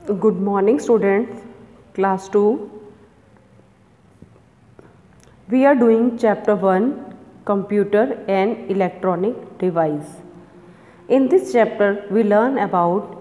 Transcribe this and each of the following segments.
Good morning students, class 2. We are doing chapter 1, computer and electronic device. In this chapter we learn about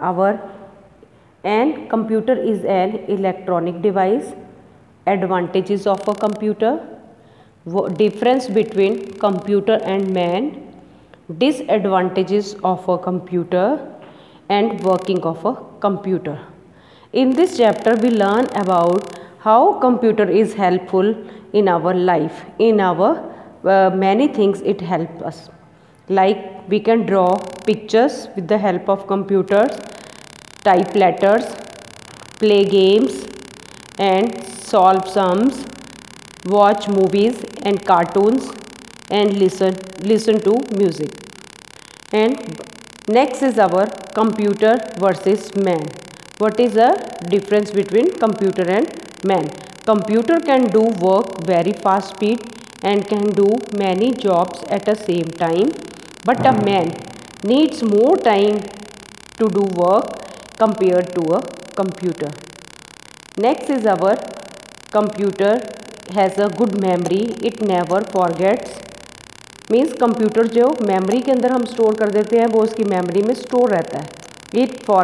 computer is an electronic device, advantages of a computer, difference between computer and man, disadvantages of a computer and working of a computer. In this chapter we learn about how computer is helpful in our life. In our many things it helps us, like we can draw pictures with the help of computers, type letters, play games and solve sums, watch movies and cartoons and listen to music. And next is our computer versus man. What is the difference between computer and man? Computer can do work very fast speed and can do many jobs at the same time, but a man needs more time to do work compared to a computer. Next is our computer has a good memory, it never forgets. Means computer जो memory के अंदर हम store कर देते हैं वो उसकी memory में स्टोर रहता है.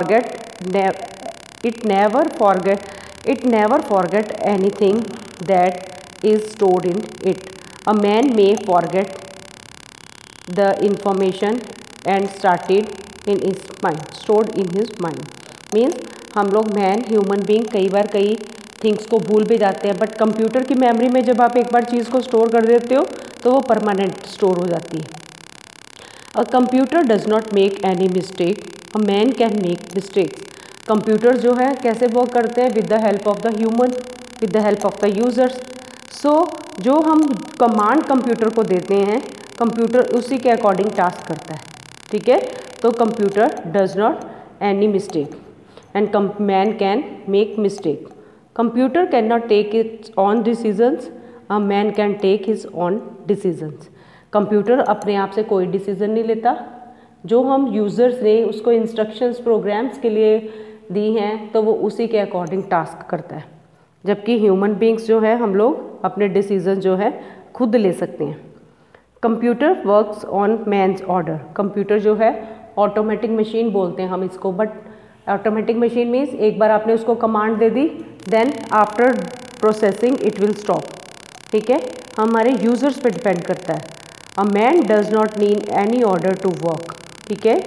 It never forget anything that is stored in it. A man may forget the information and started in his mind, stored in his mind. Means हम लोग ह्यूमन बीइंग कई बार कई थिंग्स को भूल भी जाते हैं, बट कंप्यूटर की मेमोरी में जब आप एक बार चीज़ को स्टोर कर देते हो तो वो परमानेंट स्टोर हो जाती है. A computer does not make any mistake, a man can make mistakes. Computer जो है कैसे वर्क करते हैं? With the help of the human, with the help of the users. So जो हम कमांड कंप्यूटर को देते हैं, कंप्यूटर उसी के अकॉर्डिंग टास्क करता है. ठीक है, तो computer does not any mistake and man can make mistake. Computer can not take its own decisions, a man can take his own decisions. Computer अपने आप से कोई डिसीजन नहीं लेता. जो हम यूज़र्स ने उसको इंस्ट्रक्शंस प्रोग्राम्स के लिए दी हैं तो वो उसी के अकॉर्डिंग टास्क करता है, जबकि ह्यूमन बींग्स जो है हम लोग अपने डिसीजन जो है खुद ले सकते हैं. Computer works on man's order. Computer जो है ऑटोमेटिक मशीन बोलते हैं हम इसको, बट ऑटोमेटिक मशीन मीन्स एक बार आपने उसको कमांड दे दी, then after processing it will stop. ठीक है, हमारे यूज़र्स पे डिपेंड करता है. A man does not need any order to work. ठीक है,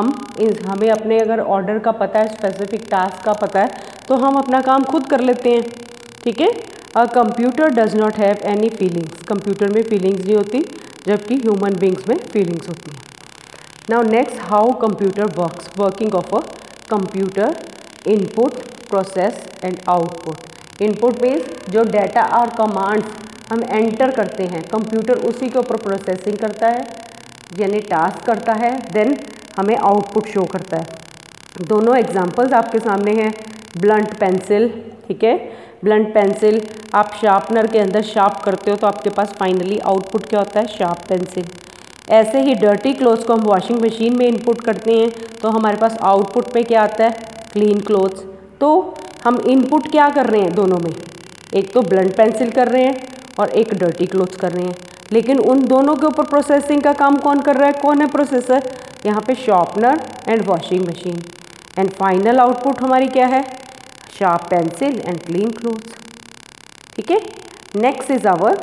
हमें अपने अगर ऑर्डर का पता है, स्पेसिफिक टास्क का पता है, तो हम अपना काम खुद कर लेते हैं. ठीक है, a computer does not have any feelings. Computer में फीलिंग्स नहीं होती, जबकि ह्यूमन बींग्स में फीलिंग्स होती हैं. Now next, how computer works. Working of a computer, input, process and output. Input means जो डाटा और कमांड्स हम एंटर करते हैं, कंप्यूटर उसी के ऊपर प्रोसेसिंग करता है, यानी टास्क करता है, देन हमें आउटपुट शो करता है. दोनों एग्जांपल्स आपके सामने हैं. Blunt pencil. ठीक है, ब्लंट पेंसिल आप शार्पनर के अंदर शार्प करते हो तो आपके पास फाइनली आउटपुट क्या होता है? Sharp pencil. ऐसे ही डर्टी क्लोथ्स को हम वॉशिंग मशीन में इनपुट करते हैं तो हमारे पास आउटपुट पे क्या आता है? Clean clothes. तो हम इनपुट क्या कर रहे हैं दोनों में? एक तो ब्लंट पेंसिल कर रहे हैं और एक डर्टी क्लोथ्स कर रहे हैं, लेकिन उन दोनों के ऊपर प्रोसेसिंग का काम कौन कर रहा है? कौन है प्रोसेसर? यहाँ पे sharpener and washing machine. And final output हमारी क्या है? Sharp pencil and clean clothes. ठीक है, next is our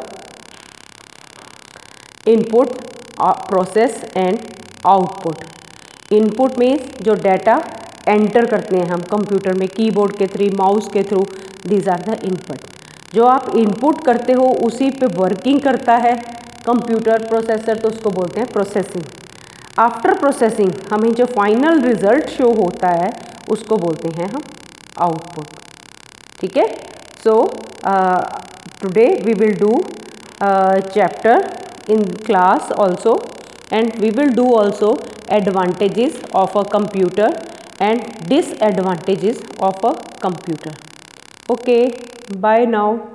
input, process and output. Input means जो डाटा एंटर करते हैं हम कंप्यूटर में कीबोर्ड के थ्रू, माउस के through, these are the input. जो आप इनपुट करते हो उसी पे वर्किंग करता है कंप्यूटर प्रोसेसर, तो उसको बोलते हैं प्रोसेसिंग. आफ्टर प्रोसेसिंग हमें जो फाइनल रिजल्ट शो होता है उसको बोलते हैं हम आउटपुट. ठीक है, so today we will do chapter in class also, and we will do also advantages of a computer and disadvantages of a computer. Okay, bye now.